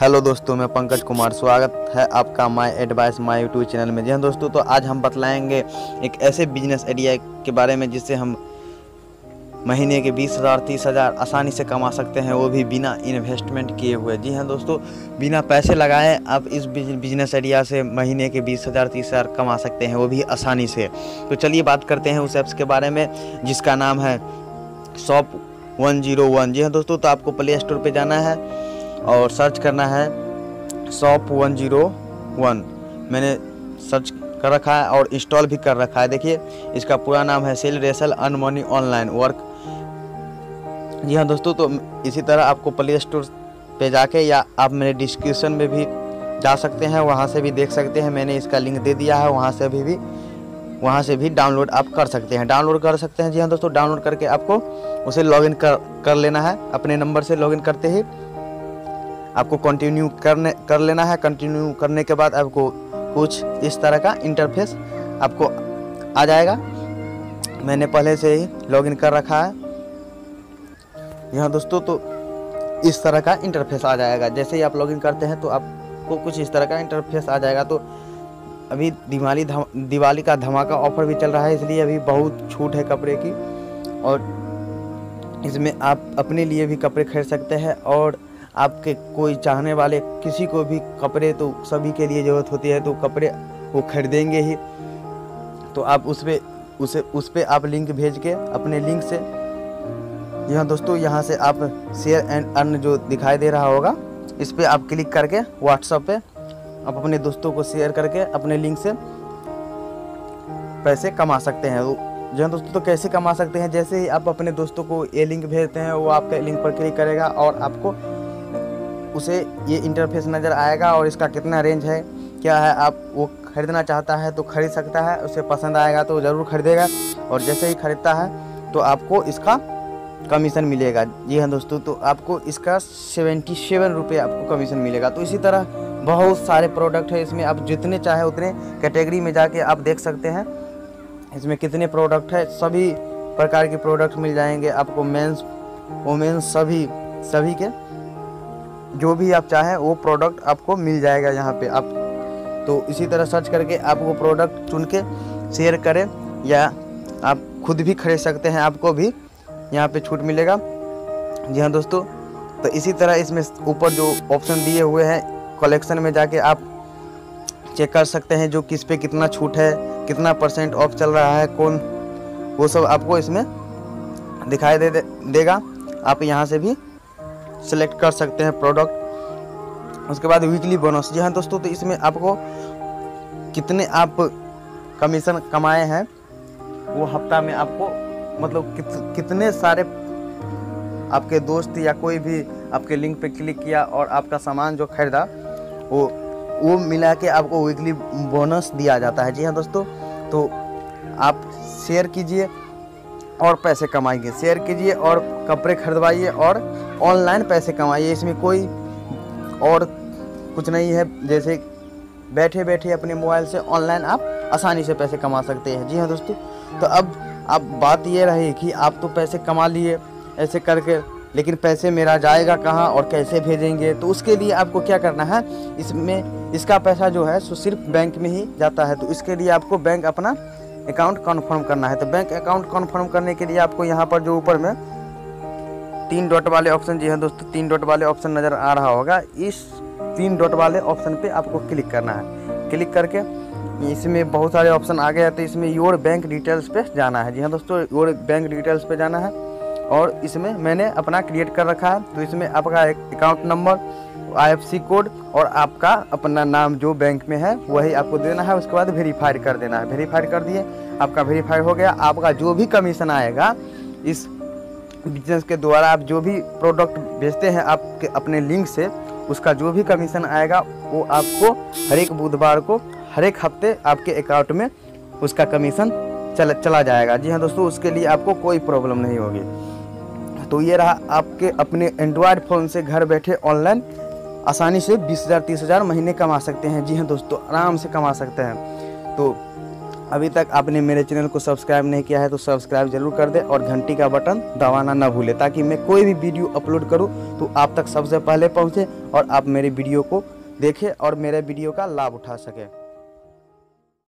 Hello दोस्तों, मैं पंकज कुमार। स्वागत है आपका my advice my YouTube channel में। जी हाँ दोस्तों, तो आज हम बतलाएंगे एक ऐसे बिजनेस आइडिया के बारे में जिससे हम महीने के 20,000 30,000 आसानी से कमा सकते हैं, वो भी बिना इन्वेस्टमेंट किए हुए। जी हाँ दोस्तों, बिना पैसे लगाए आप इस बिजनेस आइडिया से महीने के 20,000 30,000 कमा सकते हैं, वो भी आसानी से। तो चलिए बात करते हैं उस ऐप्स के बारे में जिसका नाम है शॉप 101। जी हाँ दोस्तों, तो आपको प्ले स्टोर पर जाना है और सर्च करना है शॉप 101। मैंने सर्च कर रखा है और इंस्टॉल भी कर रखा है। देखिए, इसका पूरा नाम है sell resell earn money online work. जी हाँ दोस्तों, तो इसी तरह आपको प्ले स्टोर पे जाके या आप मेरे डिस्क्रिप्शन में भी जा सकते हैं, वहाँ से भी देख सकते हैं। मैंने इसका लिंक दे दिया है, वहाँ से भी डाउनलोड आप कर सकते हैं। जी हाँ दोस्तों, डाउनलोड करके आपको उसे लॉगिन कर लेना है। अपने नंबर से लॉगिन करते ही आपको कंटिन्यू कर लेना है। कंटिन्यू करने के बाद आपको कुछ इस तरह का इंटरफेस आपको आ जाएगा। मैंने पहले से ही लॉगिन कर रखा है। यहाँ दोस्तों, तो इस तरह का इंटरफेस आ जाएगा। जैसे ही आप लॉगिन करते हैं तो आपको कुछ इस तरह का इंटरफेस आ जाएगा। तो अभी दिवाली का धमाका ऑफर भी चल रहा है, इसलिए अभी बहुत छूट है कपड़े की, और इसमें आप अपने लिए भी कपड़े खरीद सकते हैं। और आपके कोई चाहने वाले किसी को भी कपड़े, तो सभी के लिए ज़रूरत होती है, तो कपड़े वो खरीदेंगे ही। तो आप उस पे आप लिंक भेज के अपने लिंक से, जी हाँ दोस्तों, यहाँ से आप शेयर एंड अर्न जो दिखाई दे रहा होगा, इस पर आप क्लिक करके व्हाट्सएप पे आप अपने दोस्तों को शेयर करके अपने लिंक से पैसे कमा सकते हैं। जी हाँ दोस्तों, तो कैसे कमा सकते हैं? जैसे ही आप अपने दोस्तों को ये लिंक भेजते हैं, वो आपके लिंक पर क्लिक करेगा और आपको उसे ये इंटरफेस नज़र आएगा। और इसका कितना रेंज है, क्या है, आप वो ख़रीदना चाहता है तो ख़रीद सकता है। उसे पसंद आएगा तो ज़रूर ख़रीदेगा, और जैसे ही ख़रीदता है तो आपको इसका कमीशन मिलेगा। जी हाँ दोस्तों, तो आपको इसका 77 रुपये आपको कमीशन मिलेगा। तो इसी तरह बहुत सारे प्रोडक्ट है इसमें, आप जितने चाहे उतने कैटेगरी में जाके आप देख सकते हैं इसमें कितने प्रोडक्ट है। सभी प्रकार के प्रोडक्ट मिल जाएंगे आपको, मेंस वुमेन्स सभी के जो भी आप चाहें वो प्रोडक्ट आपको मिल जाएगा यहाँ पे। आप तो इसी तरह सर्च करके आप वो प्रोडक्ट चुन के शेयर करें, या आप खुद भी खरीद सकते हैं, आपको भी यहाँ पे छूट मिलेगा। जी हाँ दोस्तों, तो इसी तरह इसमें ऊपर जो ऑप्शन दिए हुए हैं, कलेक्शन में जाके आप चेक कर सकते हैं जो किस पे कितना छूट है, कितना % ऑफ चल रहा है, कौन, वो सब आपको इसमें दिखाई देगा। आप यहाँ से भी सेलेक्ट कर सकते हैं प्रोडक्ट। उसके बाद वीकली बोनस। जी हाँ दोस्तों, तो इसमें आपको कितने आप कमीशन कमाए हैं वो हफ्ता में आपको, मतलब कितने सारे आपके दोस्त या कोई भी आपके लिंक पे क्लिक किया और आपका सामान जो खरीदा वो मिला के आपको वीकली बोनस दिया जाता है। जी हाँ दोस्तों, तो आप शेयर कीजिए और पैसे कमाइए, शेयर कीजिए और कपड़े खरीदवाइए और ऑनलाइन पैसे कमाइए। इसमें कोई और कुछ नहीं है, जैसे बैठे बैठे अपने मोबाइल से ऑनलाइन आप आसानी से पैसे कमा सकते हैं। जी हाँ दोस्तों, तो अब बात ये रही कि आप तो पैसे कमा लिए ऐसे करके, लेकिन पैसे मेरा जाएगा कहाँ और कैसे भेजेंगे? तो उसके लिए आपको क्या करना है, इसका पैसा जो है सो सिर्फ बैंक में ही जाता है। तो इसके लिए आपको बैंक अपना अकाउंट कन्फर्म करना है। तो बैंक अकाउंट कन्फर्म करने के लिए आपको यहाँ पर जो ऊपर में 3 डॉट वाले ऑप्शन, जी हाँ दोस्तों, 3 डॉट वाले ऑप्शन नज़र आ रहा होगा, इस 3 डॉट वाले ऑप्शन पे आपको क्लिक करना है। क्लिक करके इसमें बहुत सारे ऑप्शन आ गए हैं, तो इसमें योर बैंक डिटेल्स पे जाना है। जी हाँ दोस्तों, योर बैंक डिटेल्स पे जाना है, और इसमें मैंने अपना क्रिएट कर रखा है। तो इसमें आपका एक अकाउंट नंबर, IFSC कोड और आपका अपना नाम जो बैंक में है वही आपको देना है। उसके बाद वेरीफाइड कर देना है। वेरीफाइड कर दिए, आपका वेरीफाइड हो गया। आपका जो भी कमीशन आएगा इस बिजनेस के द्वारा, आप जो भी प्रोडक्ट बेचते हैं आपके अपने लिंक से, उसका जो भी कमीशन आएगा वो आपको हर एक बुधवार को, हर एक हफ्ते आपके अकाउंट में उसका कमीशन चला जाएगा। जी हाँ दोस्तों, उसके लिए आपको कोई प्रॉब्लम नहीं होगी। तो ये रहा, आपके अपने एंड्रॉयड फ़ोन से घर बैठे ऑनलाइन आसानी से 20,000 30,000 महीने कमा सकते हैं। जी हाँ दोस्तों, आराम से कमा सकते हैं। तो अभी तक आपने मेरे चैनल को सब्सक्राइब नहीं किया है तो सब्सक्राइब जरूर कर दे और घंटी का बटन दबाना ना भूले, ताकि मैं कोई भी वीडियो अपलोड करूं तो आप तक सबसे पहले पहुंचे और आप मेरे वीडियो को देखें और मेरे वीडियो का लाभ उठा सकें।